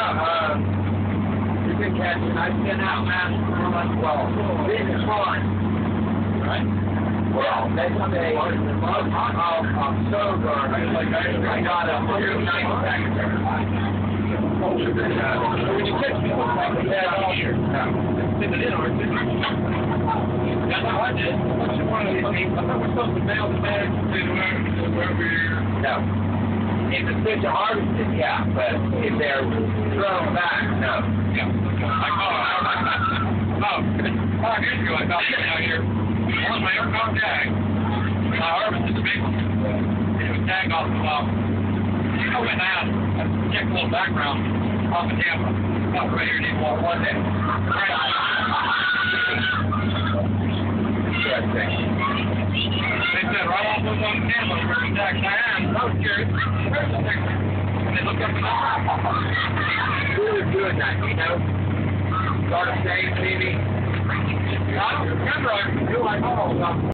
You've been catching. I've been out last month. Well, this is fun. Right? Well, let's say I'm sober. I got 190 seconds. When you catch me, that's all here. Send it in, or it's that's how I did. What's one of these things? I thought we're supposed to mail the bag to wherever you're. No. If it's fish are harvested, yeah, but if they're thrown back, no. Yeah. Oh, 5 years ago I got out here. I was my aircraft tag. I harvested the big one. It was tagged off the top. I went out, I checked a little background off the camera. Got right here, didn't want one day. Right. Interesting. They said right off those on the camera where the tagged Diane. I was curious. Where's the picture? And they looked up the number. Who was doing that, you know? Start of saying maybe. I don't remember. I feel like, oh,